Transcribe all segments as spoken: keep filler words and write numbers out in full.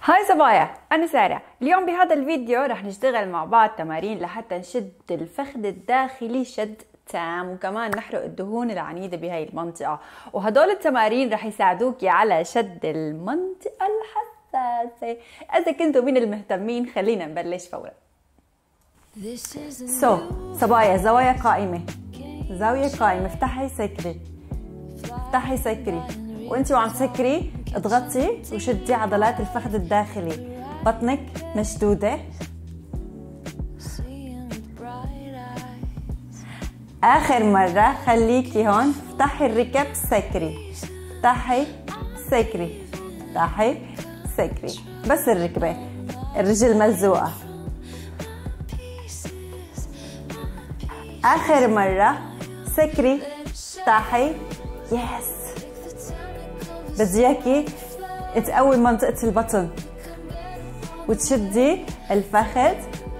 هاي صبايا، أنا سارة. اليوم بهذا الفيديو رح نشتغل مع بعض تمارين لحتى نشد الفخذ الداخلي شد تام، وكمان نحرق الدهون العنيدة بهاي المنطقة. وهدول التمارين رح يساعدوكي على شد المنطقة الحساسة. إذا كنتوا من المهتمين خلينا نبلش فورا. سو so, صبايا، زوايا قائمة، زاوية قائمة، افتحي سكري، افتحي سكري، وانتي وعم تسكري اضغطي وشدي عضلات الفخذ الداخلي. بطنك مشدودة. آخر مرة خليكي هون، افتحي الركب سكري، افتحي سكري، افتحي سكري، بس الركبة، الرجل ملزوقة. آخر مرة سكري، افتحي، يس. بدي اياكي تقوي منطقة البطن وتشدي الفخذ.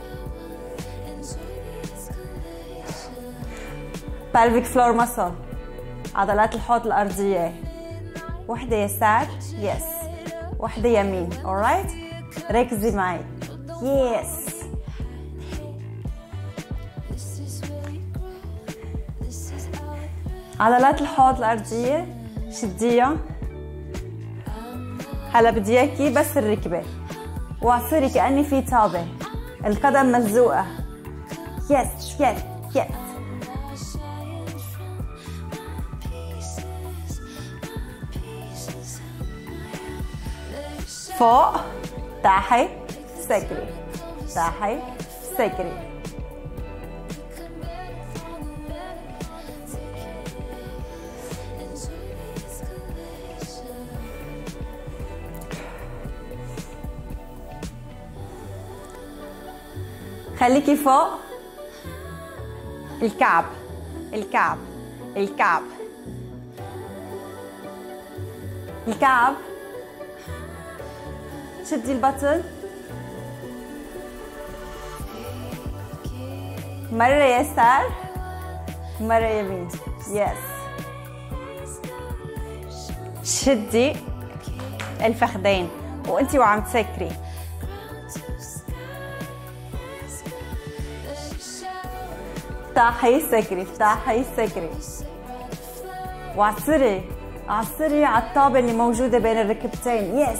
pelvic floor muscle، عضلات الحوض الأرضية. وحدة يسار، يس، وحدة يمين. alright، ركزي معي، يس. عضلات الحوض الأرضية شديها. هلا بدي اياكي بس الركبه واعصري كأني في طابه، القدم ملزوقه. يس يس يس. فوق، تحت، سكري، تحت، سكري. خليكي فوق الكعب، الكعب، الكعب، الكعب. شدي البطن. مرة يسار، مرة يمين، يس. شدي الفخذين وانتي وعم تسكري. افتحي سكري، افتحي سكري، وعصري، عصري على الطابة اللي موجودة بين الركبتين. يس.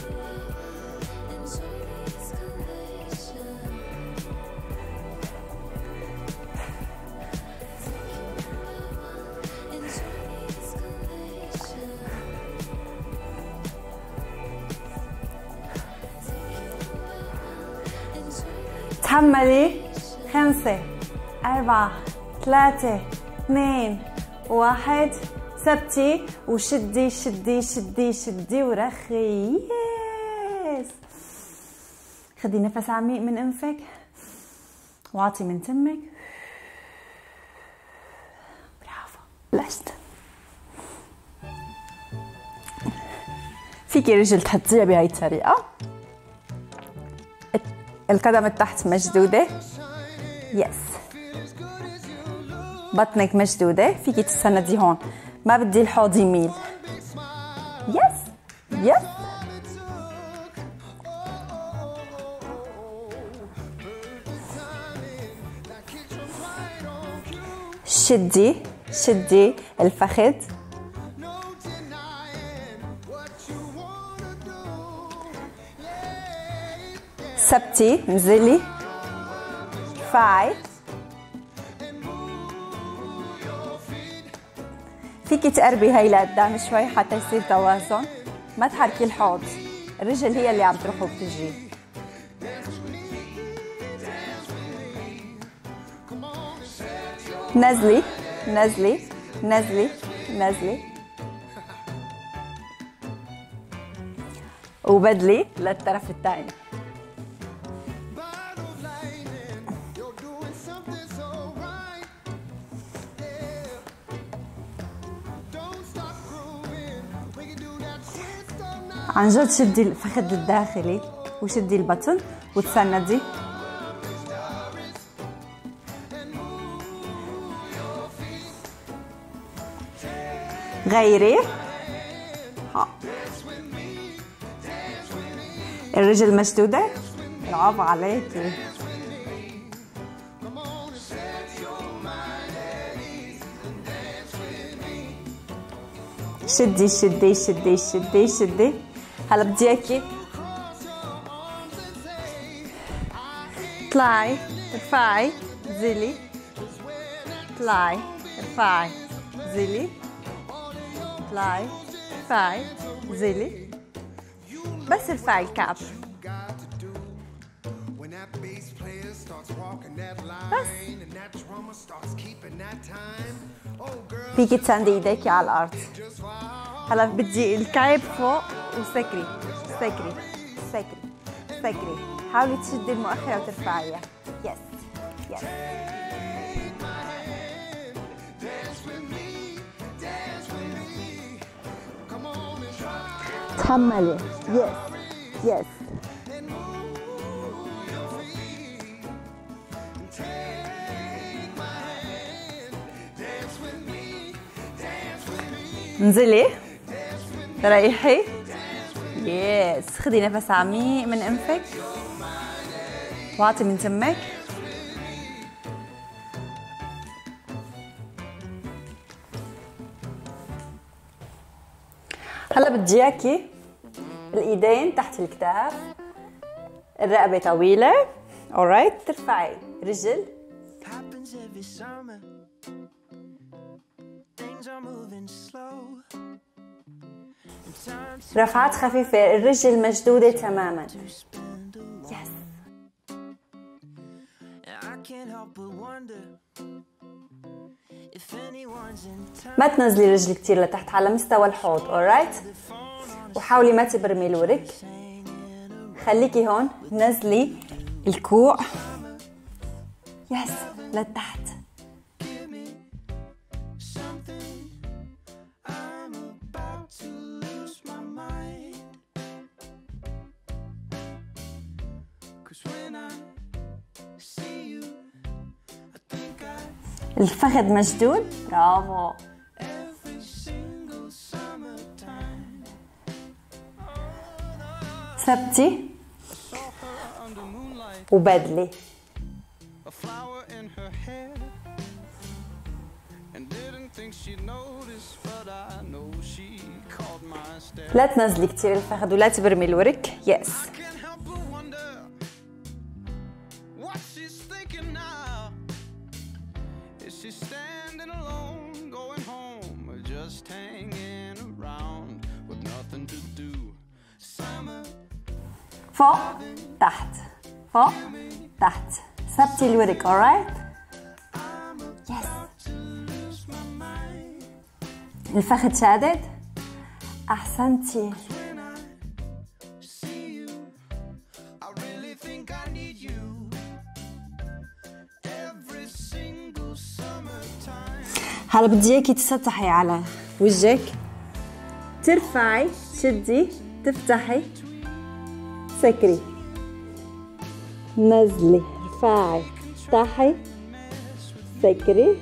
تحملي. خمسة، أربعة، ثلاثة، اثنين، واحد. ثبتي وشدي شدي شدي شدي ورخي. يس. خدي نفس عميق من انفك واعطي من تمك. برافو، بلشت. فيكي رجل تحطيها بهاي الطريقة، القدم التحت مشدودة. يس. بطنك مشدودة، فيكي تستندي هون، ما بدي الحوض يميل. يس يس. شدي شدي الفخذ. ثبتي، انزلي، ارفعي. فيكي تقربي هاي لقدام شوي حتى يصير توازن، ما تحركي الحوض، الرجل هي اللي عم تروح وبتجي. نزلي نزلي نزلي نزلي، وبدلي للطرف الثاني. عن جد شدي الفخذ الداخلي وشدي البطن وتسندي. غيري. الرجل مشدودة. برافو عليكي. شدي شدي شدي شدي شدي. هلا بدي اياكي اطلعي ارفعي انزلي، اطلعي ارفعي انزلي، اطلعي ارفعي انزلي، بس ارفعي الكعب بس. فيكي تساندي ايديكي على الارض. هلا بدي الكعب فوق وسكري سكري سكري سكري. حاولي تشدي المؤخرة وترفعيها. يس يس. تحملي. يس يس. انزلي ريحي. يس. خدي نفس عميق من انفك واعطي من تمك. هلا بدي اياكي الايدين تحت الكتاف، الرقبة طويلة. alright. ترفعي رجل رفعات خفيفة، الرجل مشدودة تماما. يس. ما تنزلي رجلي كتير لتحت، على مستوى الحوض. alright. وحاولي ما تبرمي الورك، خليكي هون. نزلي الكوع يس لتحت. الفخذ مشدود. برافو. ثبتي وبدلي. لا تنزلي كتير الفخذ ولا تبرمي الورك. يس. فوق تحت فوق تحت. ثبتي الورك. alright. يس. الفخذ شادد. احسنتي. هلا بدي اياكي تسطحي على وجهك، ترفعي تشدي تفتحي سكري نزلي ارفعي افتحي سكري.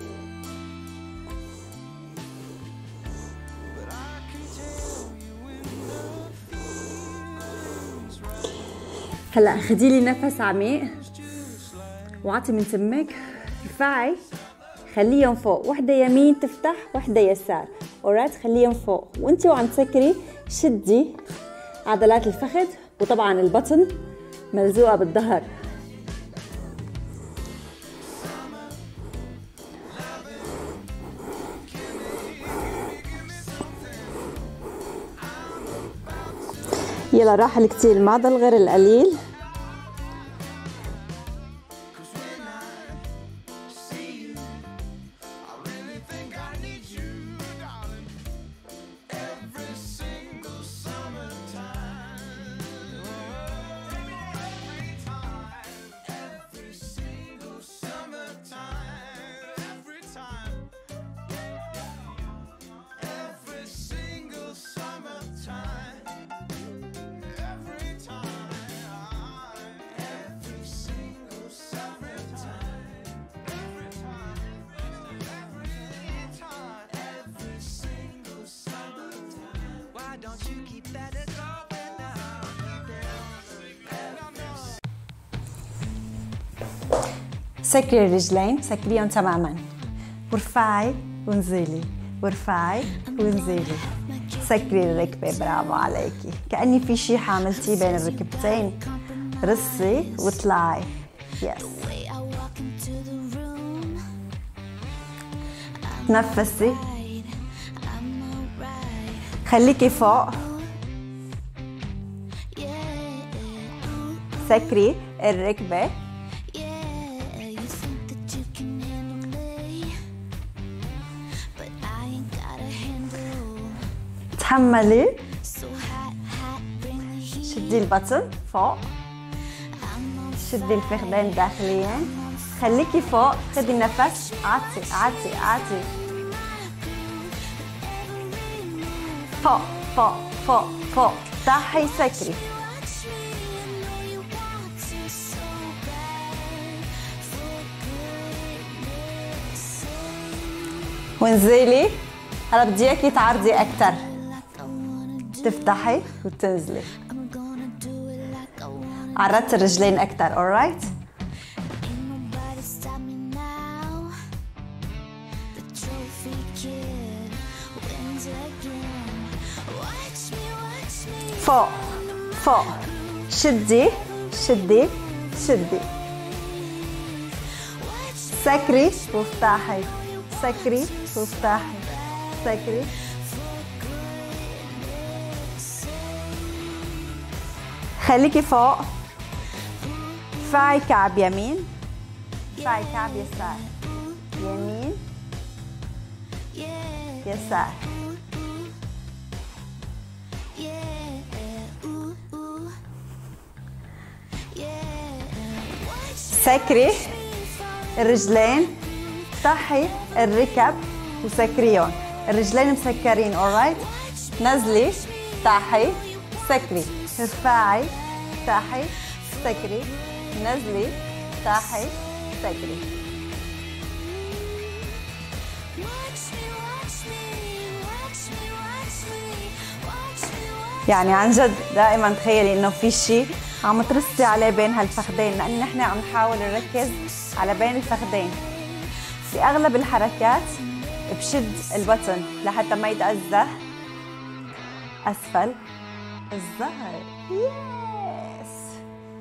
هلا خدي لي نفس عميق واعطي من تمك. ارفعي خليهم فوق، وحده يمين تفتح وحده يسار. اوريت. خليهم فوق وانتي وعم تسكري شدي عضلات الفخذ وطبعا البطن ملزوقه بالظهر. يلا راح الكتير، ما ضل غير القليل. سكري الرجلين، سكريهم تماما، وارفعي وانزلي، وارفعي وانزلي. سكري الركبة، برافو عليكي، كأني في شي حاملتيه بين الركبتين. رصي واطلعي. يس. تنفسي، خليكي فوق. سكري الركبة. تحملي، شدي البطن فوق، شدي الفخذين داخليا، خليكي فوق، خدي النفس، عطي عطي عطي. فوق فوق فوق فوق، طاحي سكري. وانزلي. هلا بدي اياكي تعرضي اكثر، تفتحي وتنزلي. عرضت الرجلين اكثر. alright. فوق فوق، شدي شدي شدي. سكري وافتحي، سكري وافتحي، سكري. خليكي فوق. ارفعي كعب يمين، ارفعي كعب يسار، يمين يسار. سكري الرجلين، افتحي الركب وسكريهم. الرجلين مسكرين. alright. نزلي، افتحي، سكري، ارفعي، افتحي، سكري، نزلي، افتحي، سكري. يعني عن جد دائما تخيلي انه في شيء عم ترصي عليه بين هالفخذين، لان نحن عم نحاول نركز على بين الفخذين. باغلب الحركات بشد البطن لحتى ما يتأذى اسفل الظهر. يس.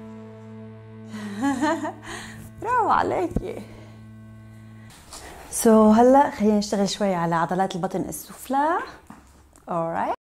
برافو عليكي. سو so, هلا خلينا نشتغل شوي على عضلات البطن السفلى. alright.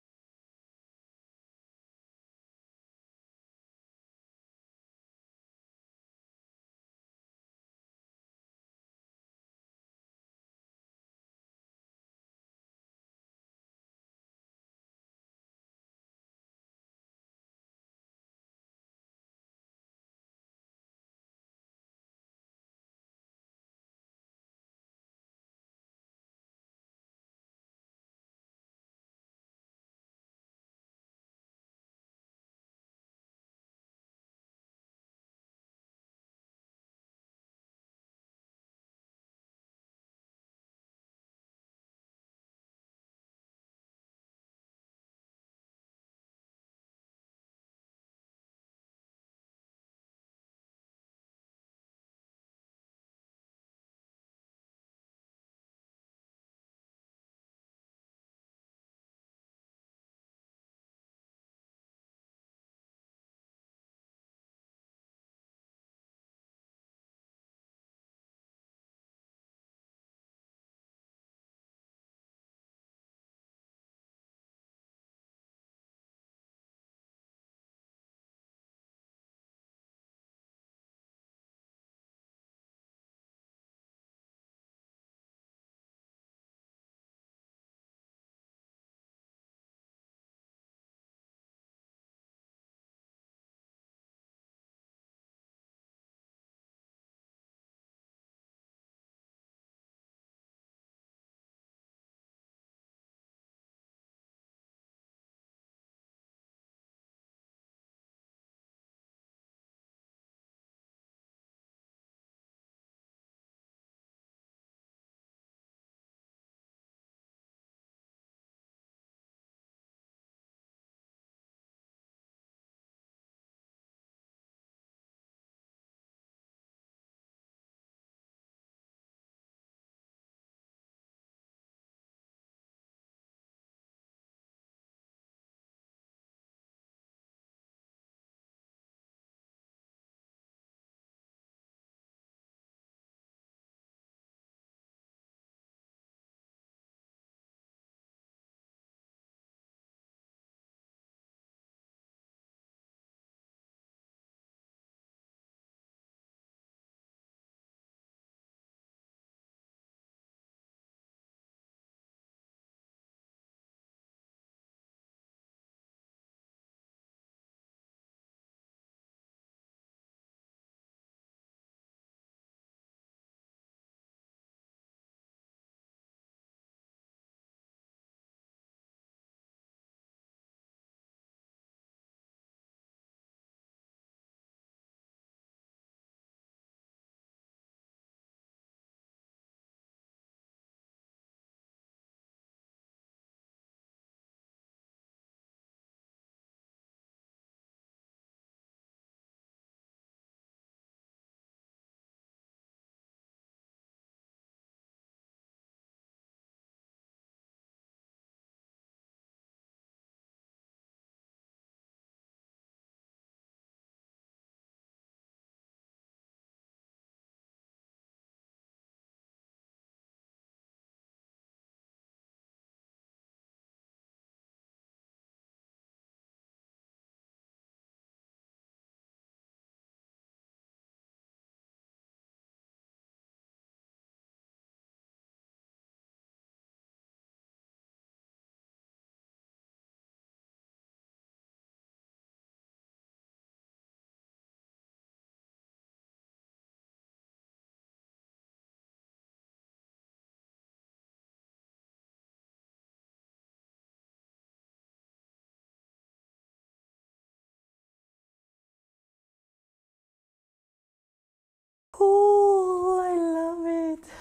cool. I love it.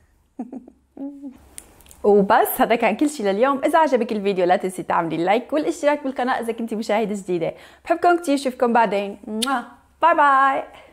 وبس هذا كان كل شيء لليوم. اذا عجبك الفيديو لا تنسي تعملي لايك والاشتراك بالقناه اذا كنتي مشاهده جديده. بحبكم كتير، اشوفكم بعدين. باي باي.